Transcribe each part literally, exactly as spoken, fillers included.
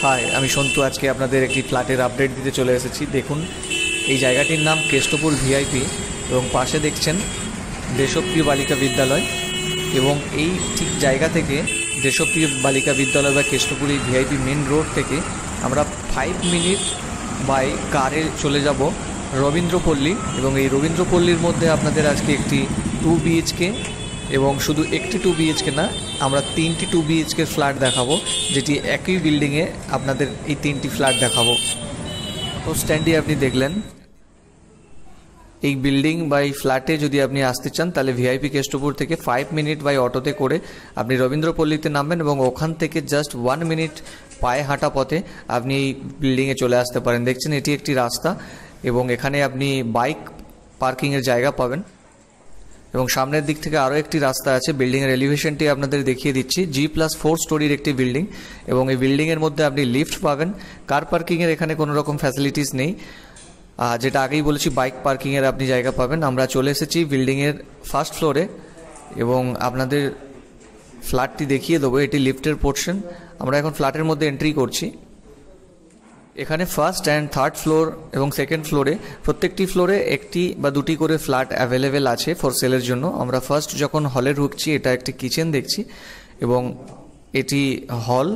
High, আমি সন্তু। আজকে আপনাদের একটি ফ্ল্যাটের আপডেট দিতে চলে এসেছি। দেখুন, এই জায়গাটির নাম কেষ্টপুর ভিআইপি এবং পাশে দেখছেন দেশপ্রিয় বালিকা বিদ্যালয়। এবং এই ঠিক জায়গা থেকে দেশপ্রিয় বালিকা বিদ্যালয় বা কেষ্টপুর এই ভিআইপি মেন রোড থেকে আমরা ফাইভ মিনিট বাই কারে চলে যাব রবীন্দ্রপল্লী। এবং এই রবীন্দ্রপল্লীর মধ্যে আপনাদের আজকে একটি টু বিএইচকে এবং শুধু একটি টু বিএইচকে না, আমরা তিনটি টু বিএইচকে ফ্ল্যাট দেখাবো, যেটি একই বিল্ডিংয়ে আপনাদের এই তিনটি ফ্ল্যাট দেখাবো। তো স্ট্যান্ডে আপনি দেখলেন এই বিল্ডিং বা এই ফ্ল্যাটে যদি আপনি আসতে চান তাহলে ভিআইপি কেষ্টপুর থেকে ফাইভ মিনিট বাই অটোতে করে আপনি রবীন্দ্রপল্লীতে নামবেন এবং ওখান থেকে জাস্ট ওয়ান মিনিট পায়ে হাঁটা পথে আপনি এই বিল্ডিংয়ে চলে আসতে পারেন। দেখছেন এটি একটি রাস্তা এবং এখানে আপনি বাইক পার্কিংয়ের জায়গা পাবেন। এবং সামনের দিক থেকে আরও একটি রাস্তা আছে। বিল্ডিংয়ের এলিভেশনটি আপনাদের দেখিয়ে দিচ্ছি। জি প্লাস ফোর স্টোরির একটি বিল্ডিং এবং এই বিল্ডিংয়ের মধ্যে আপনি লিফট পাবেন। কার পার্কিংয়ের এখানে কোনো রকম ফ্যাসিলিটিস নেই, যেটা আগেই বলেছি বাইক পার্কিংয়ের আপনি জায়গা পাবেন। আমরা চলে এসেছি বিল্ডিংয়ের ফার্স্ট ফ্লোরে এবং আপনাদের ফ্ল্যাটটি দেখিয়ে দেবো। এটি লিফটের পোর্শন। আমরা এখন ফ্ল্যাটের মধ্যে এন্ট্রি করছি। এখানে ফার্স্ট অ্যান্ড থার্ড ফ্লোর এবং সেকেন্ড ফ্লোরে প্রত্যেকটি ফ্লোরে একটি বা দুটি করে ফ্ল্যাট অ্যাভেলেবেল আছে ফর সেলের জন্য। আমরা ফার্স্ট যখন হলে ঢুকছি, এটা একটি কিচেন দেখছি এবং এটি হল।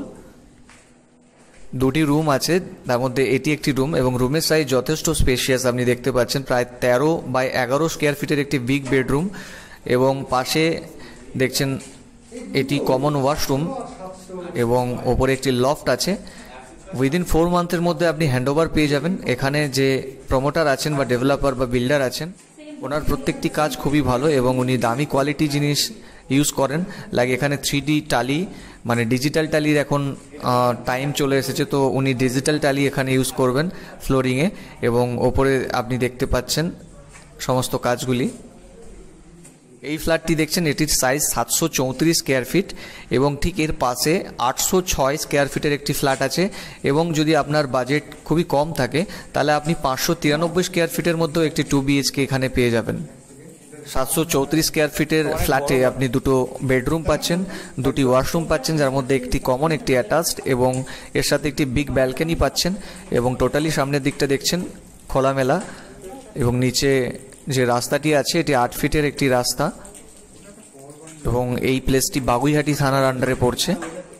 দুটি রুম আছে, তার মধ্যে এটি একটি রুম এবং রুমের সাইজ যথেষ্ট স্পেশিয়াস। আপনি দেখতে পাচ্ছেন প্রায় তেরো বাই এগারো স্কোয়ার ফিটের একটি বিগ বেডরুম এবং পাশে দেখছেন এটি কমন ওয়াশরুম এবং ওপরে একটি লফট আছে। উইদিন ফোর মান্থের মধ্যে আপনি হ্যান্ডওভার পেয়ে যাবেন। এখানে যে প্রমোটার আছেন বা ডেভেলপার বা বিল্ডার আছেন, ওনার প্রত্যেকটি কাজ খুবই ভালো এবং উনি দামি কোয়ালিটি জিনিস ইউজ করেন। লাইক এখানে থ্রি ডি টালি মানে ডিজিটাল টালির এখন টাইম চলে এসেছে, তো উনি ডিজিটাল টালি এখানে ইউজ করবেন ফ্লোরিংয়ে। এবং ওপরে আপনি দেখতে পাচ্ছেন সমস্ত কাজগুলি। এই ফ্ল্যাটটি দেখছেন, এটির সাইজ সাতশো চৌত্রিশ স্কোয়ার ফিট এবং ঠিক এর পাশে আটশো ছয় স্কোয়ার ফিটের একটি ফ্ল্যাট আছে। এবং যদি আপনার বাজেট খুবই কম থাকে তাহলে আপনি পাঁচশো তিরানব্বই স্কোয়ার ফিটের মধ্যেও একটি টু বিএইচকে এখানে পেয়ে যাবেন। সাতশো চৌত্রিশ স্কোয়ার ফিটের ফ্ল্যাটে আপনি দুটো বেডরুম পাচ্ছেন, দুটি ওয়াশরুম পাচ্ছেন, যার মধ্যে একটি কমন একটি অ্যাটাচড এবং এর সাথে একটি বিগ ব্যালকনি পাচ্ছেন। এবং টোটালি সামনের দিকটা দেখছেন খোলামেলা এবং নিচে যে রাস্তাটি আছে এটি আট ফিটের একটি রাস্তা এবং এই প্লেসটি বাগুইহাটি থানার আন্ডারে পড়ছে।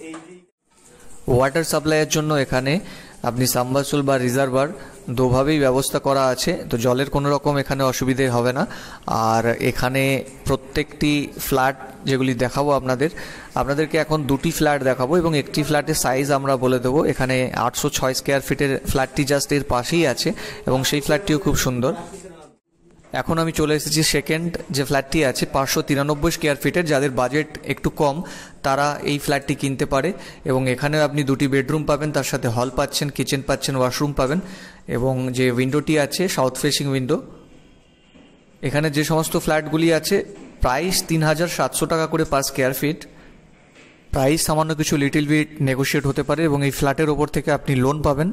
ওয়াটার সাপ্লাইয়ের জন্য এখানে আপনি সাবমার্সিবল বা রিজার্ভার দুভাবেই ব্যবস্থা করা আছে, তো জলের কোনো রকম এখানে অসুবিধে হবে না। আর এখানে প্রত্যেকটি ফ্ল্যাট যেগুলি দেখাবো আপনাদের আপনাদেরকে এখন দুটি ফ্ল্যাট দেখাবো এবং একটি ফ্ল্যাটের সাইজ আমরা বলে দেবো। এখানে আটশো ছয় স্কোয়ার ফিটের ফ্ল্যাটটি জাস্ট এর পাশেই আছে এবং সেই ফ্ল্যাটটিও খুব সুন্দর। এখন আমি চলে এসেছি সেকেন্ড যে ফ্ল্যাটটি আছে পাঁচশো তিরানব্বই স্কোয়ার ফিটের। যাদের বাজেট একটু কম তারা এই ফ্ল্যাটটি কিনতে পারে এবং এখানেও আপনি দুটি বেডরুম পাবেন, তার সাথে হল পাচ্ছেন, কিচেন পাচ্ছেন, ওয়াশরুম পাবেন এবং যে উইন্ডোটি আছে সাউথ ফেসিং উইন্ডো। এখানে যে সমস্ত ফ্ল্যাটগুলি আছে প্রাইস তিন হাজার সাতশো টাকা করে পার স্কোয়ার ফিট। প্রাইস সামান্য কিছু লিটিল বিট নেগোশিয়েট হতে পারে এবং এই ফ্ল্যাটের ওপর থেকে আপনি লোন পাবেন।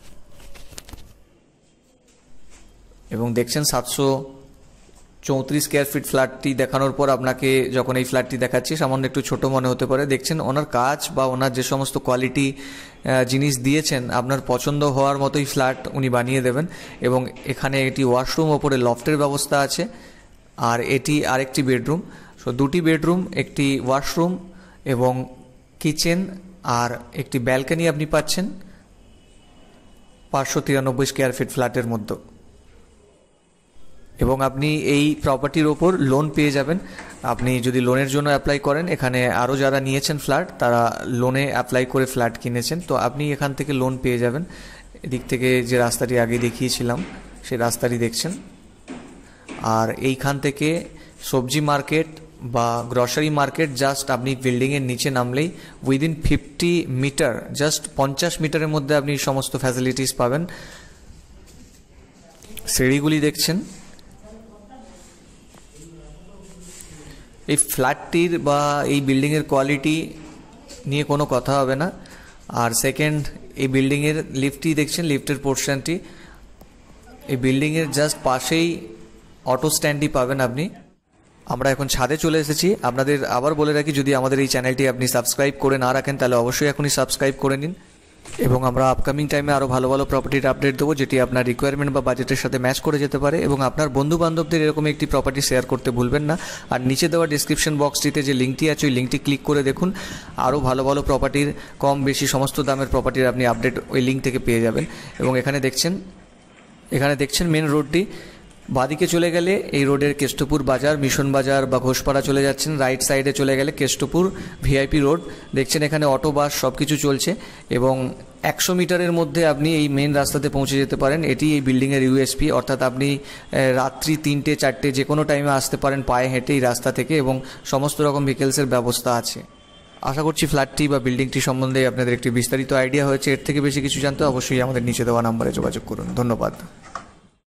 এবং দেখছেন সাতশো চৌত্রিশ স্কোয়ার ফিট ফ্ল্যাটটি দেখানোর পর আপনাকে যখন এই ফ্ল্যাটটি দেখাচ্ছি সামান্য একটু ছোট মনে হতে পারে। দেখছেন ওনার কাজ বা ওনার যে সমস্ত কোয়ালিটি জিনিস দিয়েছেন আপনার পছন্দ হওয়ার মতোই ফ্ল্যাট উনি বানিয়ে দেবেন। এবং এখানে একটি ওয়াশরুম, ওপরে লফটের ব্যবস্থা আছে আর এটি আরেকটি বেডরুম। সো দুটি বেডরুম, একটি ওয়াশরুম এবং কিচেন আর একটি ব্যালকনি আপনি পাচ্ছেন পাঁচশো তিরানব্বই স্কোয়ার ফিট ফ্ল্যাটের মধ্যে। এবং আপনি এই প্রপার্টির ওপর লোন পেয়ে যাবেন। আপনি যদি লোনের জন্য অ্যাপ্লাই করেন, এখানে আরও যারা নিয়েছেন ফ্ল্যাট তারা লোনে অ্যাপ্লাই করে ফ্ল্যাট কিনেছেন, তো আপনি এখান থেকে লোন পেয়ে যাবেন। এদিক থেকে যে রাস্তাটি আগে দেখিয়েছিলাম সেই রাস্তাটি দেখছেন। আর এইখান থেকে সবজি মার্কেট বা গ্রসারি মার্কেট জাস্ট আপনি বিল্ডিংয়ের নিচে নামলেই উইদিন ফিফটি মিটার জাস্ট পঞ্চাশ মিটারের মধ্যে আপনি সমস্ত ফ্যাসিলিটিস পাবেন। সিঁড়িগুলি দেখছেন। এই ফ্ল্যাটটির বা এই বিল্ডিংয়ের কোয়ালিটি নিয়ে কোনো কথা হবে না। আর সেকেন্ড, এই বিল্ডিংয়ের লিফটটি দেখছেন, লিফটের পোর্শনটি এই বিল্ডিংয়ের জাস্ট পাশেই অটো স্ট্যান্ডই পাবেন আপনি। আমরা এখন ছাদে চলে এসেছি। আপনাদের আবার বলে রাখি, যদি আমাদের এই চ্যানেলটি আপনি সাবস্ক্রাইব করে না রাখেন তাহলে অবশ্যই এখনই সাবস্ক্রাইব করে নিন এবং আমরা আপকামিং টাইমে আরও ভালো ভালো প্রপার্টির আপডেট দেবো, যেটি আপনার রিকোয়ারমেন্ট বা বাজেটের সাথে ম্যাচ করে যেতে পারে। এবং আপনার বন্ধু বান্ধবদের এরকম একটি প্রপার্টি শেয়ার করতে ভুলবেন না। আর নিচে দেওয়া ডিসক্রিপশন বক্সটিতে যে লিঙ্কটি আছে ওই লিঙ্কটি ক্লিক করে দেখুন, আরও ভালো ভালো প্রপার্টির কম বেশি সমস্ত দামের প্রপার্টির আপনি আপডেট ওই লিঙ্ক থেকে পেয়ে যাবেন। এবং এখানে দেখছেন এখানে দেখছেন মেন রোডটি, বাদিকে চলে গেলে এই রোডের কেষ্টপুর বাজার, মিশন বাজার বা ঘোষপাড়া চলে যাচ্ছেন। রাইট সাইডে চলে গেলে কেষ্টপুর ভিআইপি রোড দেখছেন, এখানে অটো বাস সব কিছু চলছে এবং একশো মিটারের মধ্যে আপনি এই মেন রাস্তাতে পৌঁছে যেতে পারেন। এটি এই বিল্ডিংয়ের ইউএসপি, অর্থাৎ আপনি রাত্রি তিনটে চারটে যে কোনো টাইমে আসতে পারেন পায়ে হেঁটে এই রাস্তা থেকে, এবং সমস্ত রকম ভেহিকেলসের ব্যবস্থা আছে। আশা করছি ফ্ল্যাটটি বা বিল্ডিংটি সম্বন্ধে আপনাদের একটি বিস্তারিত আইডিয়া হয়েছে। এর থেকে বেশি কিছু জানতে অবশ্যই আমাদের নিচে দেওয়া নাম্বারে যোগাযোগ করুন। ধন্যবাদ।